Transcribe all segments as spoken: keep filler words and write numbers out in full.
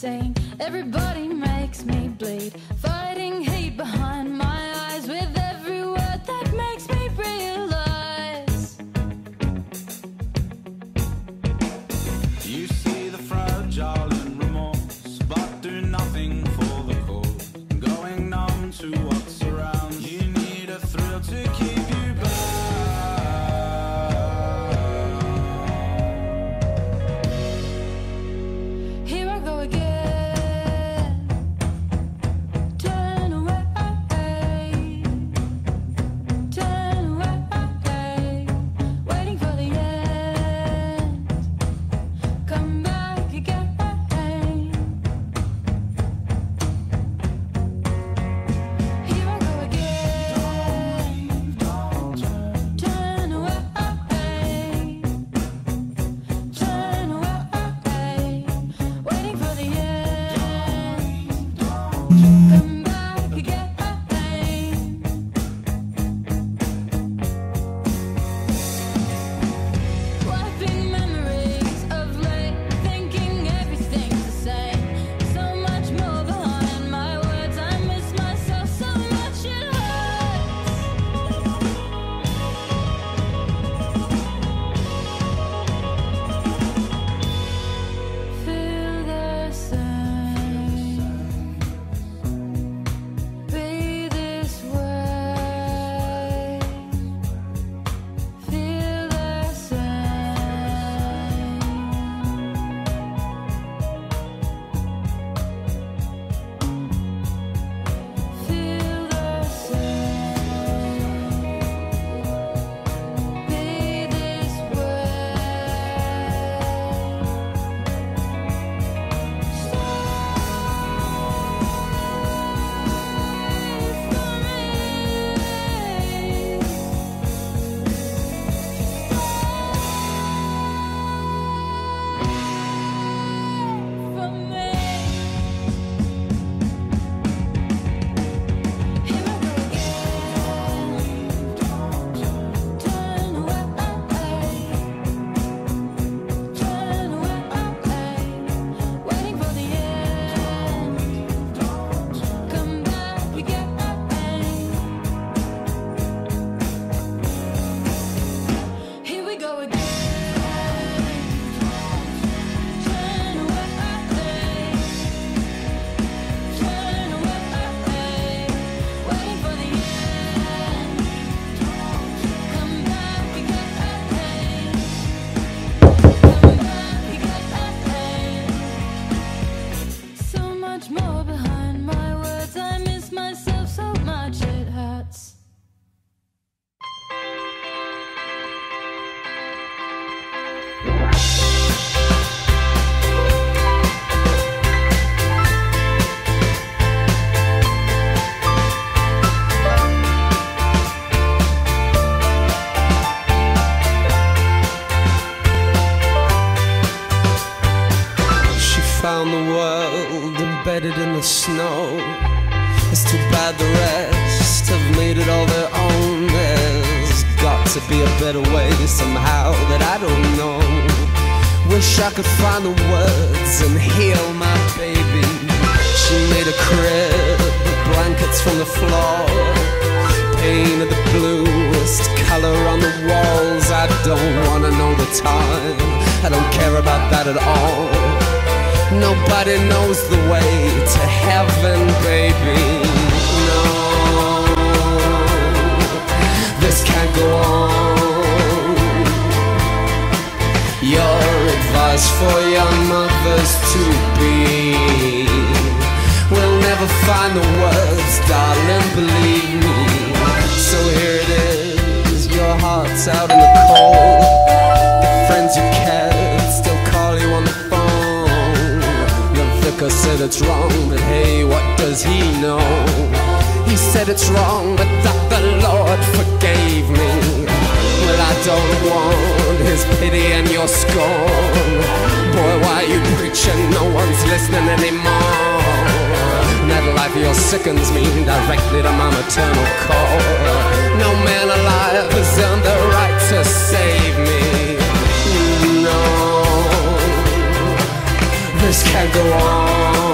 saying everybody makes me bleed, fighting hate behind my eyes with every word that makes me realize. You see the fragile and remorse, but do nothing for the cause. Going numb to what's around, you need a thrill to keep you back. Here I go again, turn away, turn away, waiting for the end, come back again. Here I go again, turn away, turn away, waiting for the end, come back again. Wiping memories of late, thinking everything's the same. So much more behind my words, I miss myself so much it hurts. Feel the same, be this way. Feel the same. Feel the same, be this Here we go again, turn away, turn away, waiting for the end, come back again, come back again. So much more behind my words, I miss myself so much it hurts. She found the world embedded in the snow. It's too bad the rest have made it all their own. There's got to be a better way somehow that I don't know. Wish I could find the words and heal my baby. She made a crib, blankets from the floor, painted the bluest color on the walls. I don't wanna know the time, I don't care about that at all. Nobody knows the way to heaven, baby. No, this can't go on. Your advice for young mothers to be, we'll never find the words, darling, believe me. So here it is, your heart's out in the cold. The friends you cared still call you on the phone. The vicar said it's wrong, but hey, what does he know? He said it's wrong, but that the Lord forgave me. Well, I don't want his pity and your scorn. Boy, why you preaching? No one's listening anymore. That life of yours sickens me directly to my maternal core. No man alive has earned the right to save me. No, this can't go on.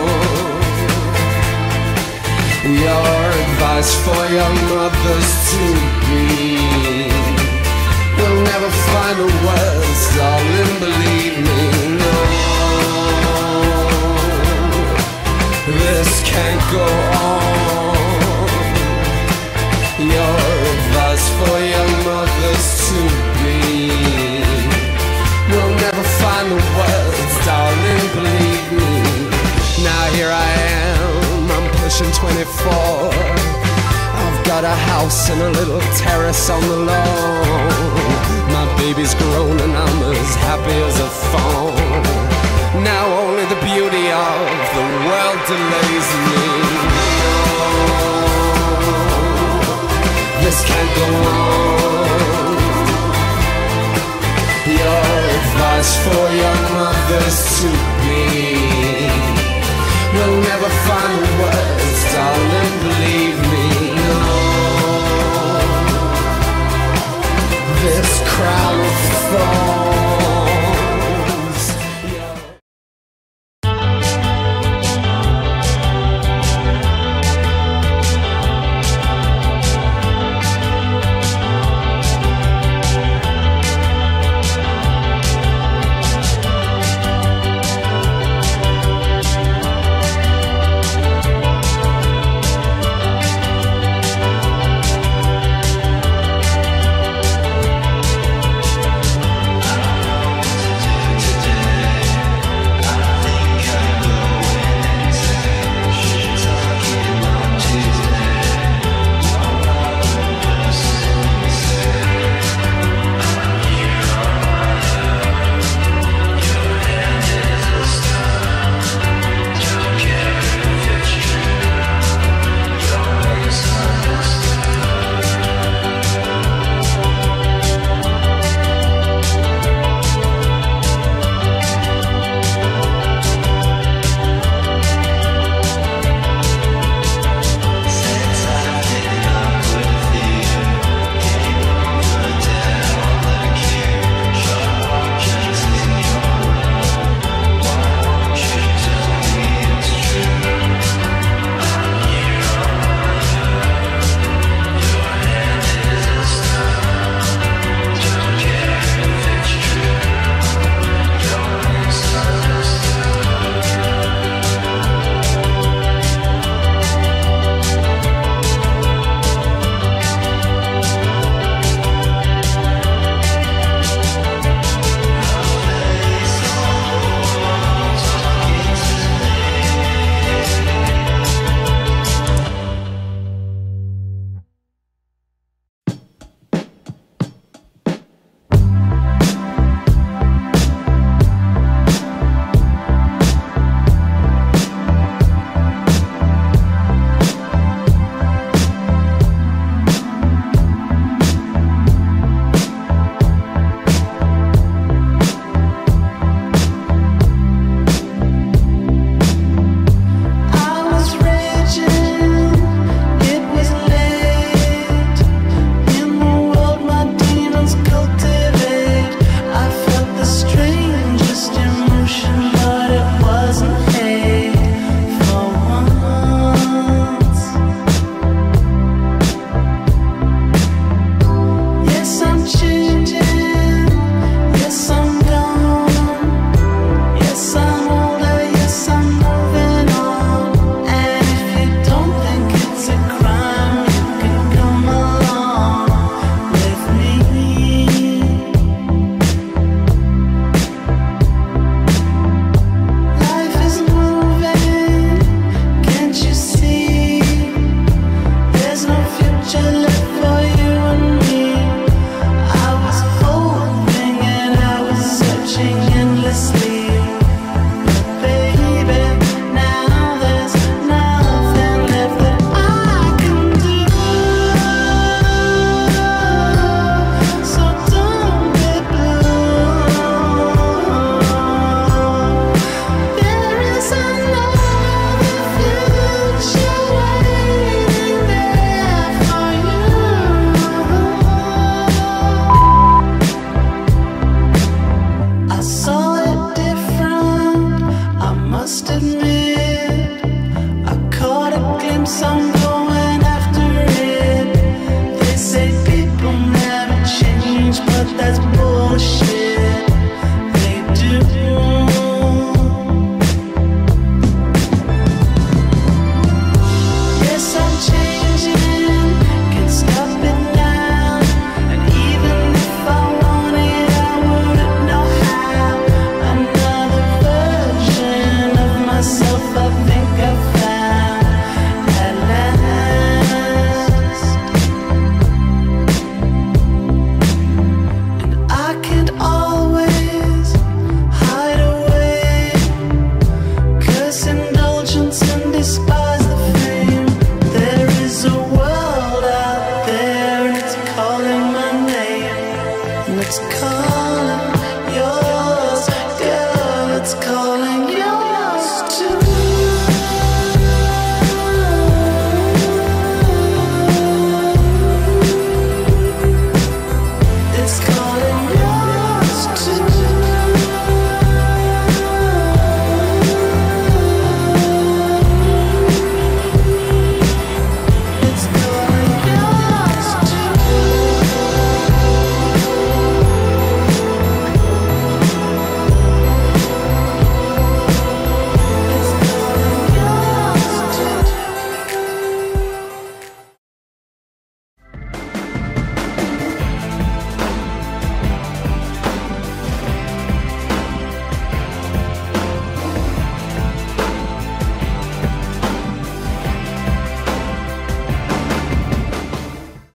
advice for young mothers to be. We'll never find the words, darling, believe me, no. This can't go on. Your advice for young mothers to be. We'll never find the words, darling, believe me. Now here I am, I'm pushing twenty-four. I've got a house and a little terrace on the lawn. My baby's grown and I'm as happy as a fawn. Now only the beauty of the world delays me. This can't go on. Your advice for young mothers to be. We'll never find